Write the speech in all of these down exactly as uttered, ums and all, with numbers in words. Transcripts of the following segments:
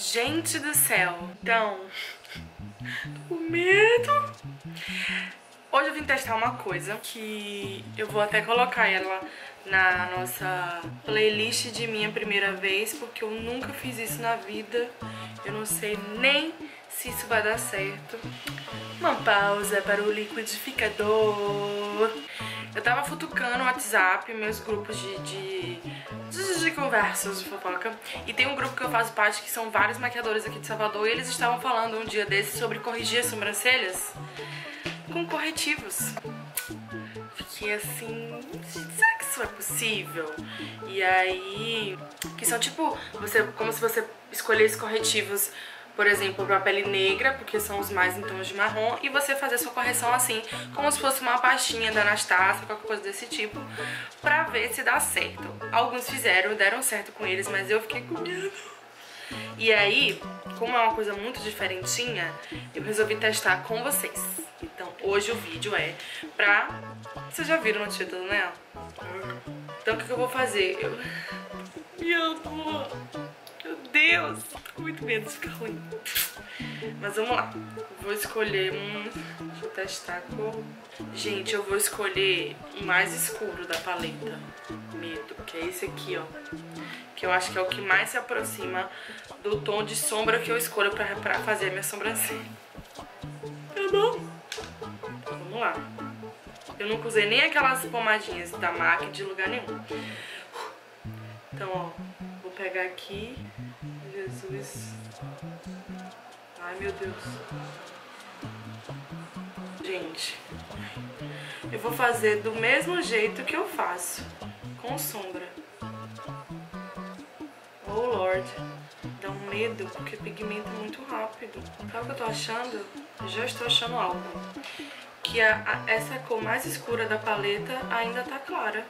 Gente do céu. Então, tô com medo. Hoje eu vim testar uma coisa que eu vou até colocar ela na nossa playlist de minha primeira vez, porque eu nunca fiz isso na vida. Eu não sei nem se isso vai dar certo. Uma pausa para o liquidificador. Eu tava futucando o WhatsApp, meus grupos de, de, de, de conversas de fofoca. E tem um grupo que eu faço parte que são vários maquiadores aqui de Salvador. E eles estavam falando um dia desses sobre corrigir as sobrancelhas com corretivos. Fiquei assim, será que isso é possível? E aí, que são tipo, você, como se você escolhesse corretivos, por exemplo, pra pele negra, porque são os mais em tons de marrom, e você fazer sua correção assim, como se fosse uma pastinha da Anastasia, qualquer coisa desse tipo, pra ver se dá certo. Alguns fizeram, deram certo com eles, mas eu fiquei com medo. E aí, como é uma coisa muito diferentinha, eu resolvi testar com vocês. Então, hoje o vídeo é pra... Vocês já viram no título, né? Então, o que, que eu vou fazer? Eu... Meu amor... Meu Deus, tô com muito medo de ficar ruim. Mas vamos lá. Vou escolher um... Deixa eu testar a cor. Gente, eu vou escolher o mais escuro da paleta. Medo, que é esse aqui, ó. Que eu acho que é o que mais se aproxima do tom de sombra que eu escolho pra, pra fazer a minha sobrancelha. Tá bom? Então vamos lá. Eu nunca usei nem aquelas pomadinhas da MAC de lugar nenhum. Então, ó. Vou pegar aqui. Jesus. Ai, meu Deus. Gente, eu vou fazer do mesmo jeito que eu faço, com sombra. Oh, Lord. Dá um medo, porque pigmenta muito rápido. Sabe o que eu tô achando? Eu já estou achando algo. Que a, a, essa cor mais escura da paleta ainda tá clara.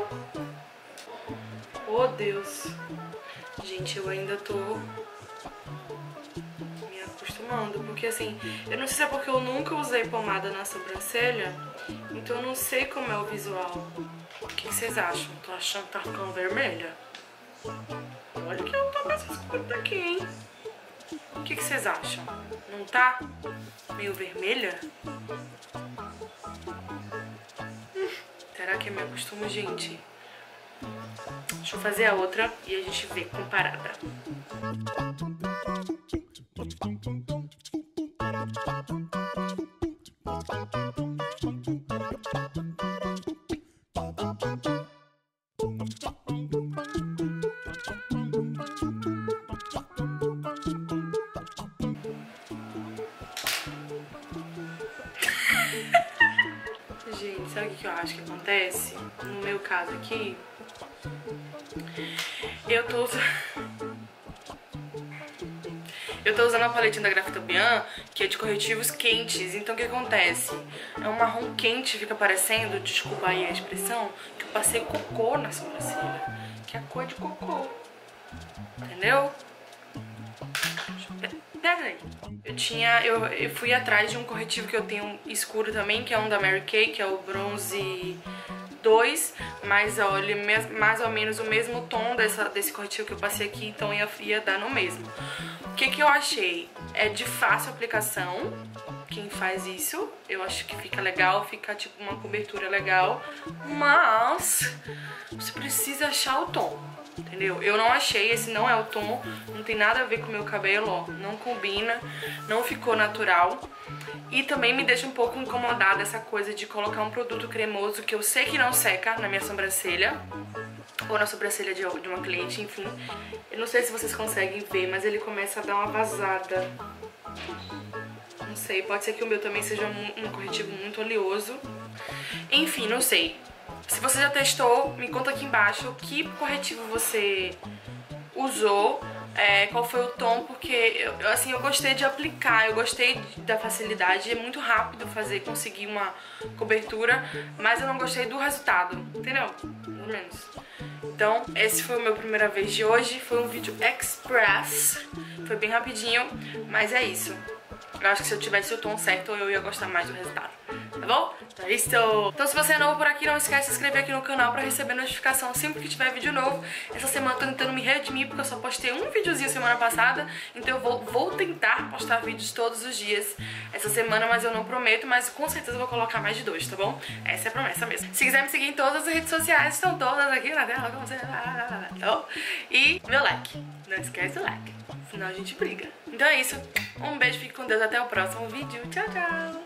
Oh, Deus. Gente, eu ainda tô me acostumando, porque assim, eu não sei se é porque eu nunca usei pomada na sobrancelha, então eu não sei como é o visual. O que, que vocês acham? Tô achando que tá ficando vermelha? Olha que eu tô mais escuro daqui, hein? O que, que vocês acham? Não tá meio vermelha? Hum, será que eu me acostumo, gente? Deixa eu fazer a outra e a gente vê comparada. Gente, sabe o que eu acho que acontece? No meu caso aqui, eu tô usando... Eu tô usando a paletinha da Grafitobian, que é de corretivos quentes. Então o que acontece? É um marrom quente, fica parecendo, desculpa aí a expressão, que eu passei cocô na sobrancelha. Que é a cor de cocô. Entendeu? Pega aí. Eu tinha... Eu, eu fui atrás de um corretivo que eu tenho escuro também, que é um da Mary Kay, que é o Bronze dois, mas olha, mais ou menos o mesmo tom dessa, desse corretivo que eu passei aqui, então ia, ia dar no mesmo. O que que eu achei? É de fácil aplicação, quem faz isso, eu acho que fica legal, fica tipo uma cobertura legal, mas você precisa achar o tom, entendeu? Eu não achei, esse não é o tom, não tem nada a ver com o meu cabelo, ó, não combina, não ficou natural. E também me deixa um pouco incomodada essa coisa de colocar um produto cremoso que eu sei que não seca na minha sobrancelha, ou na sobrancelha de, de uma cliente, enfim. Eu não sei se vocês conseguem ver, mas ele começa a dar uma vazada. Não sei, pode ser que o meu também seja um, um corretivo muito oleoso. Enfim, não sei. Se você já testou, me conta aqui embaixo que corretivo você usou. É, qual foi o tom, porque eu, assim, eu gostei de aplicar, eu gostei da facilidade, é muito rápido fazer, conseguir uma cobertura, mas eu não gostei do resultado, entendeu? Mais ou menos. Então, esse foi o meu primeira vez de hoje, foi um vídeo express, foi bem rapidinho, mas é isso. Eu acho que se eu tivesse o tom certo, eu ia gostar mais do resultado. tá bom? Então é isso. Então se você é novo por aqui, não esquece de se inscrever aqui no canal pra receber notificação sempre que tiver vídeo novo. Essa semana eu tô tentando me redimir porque eu só postei um videozinho semana passada, então eu vou, vou tentar postar vídeos todos os dias essa semana, mas eu não prometo, mas com certeza eu vou colocar mais de dois, tá bom? Essa é a promessa mesmo. Se quiser me seguir em todas as redes sociais, estão todas aqui na tela, como você... Tá bom? E meu like. Não esquece o like, senão a gente briga. Então é isso. Um beijo, fique com Deus, até o próximo vídeo. Tchau, tchau!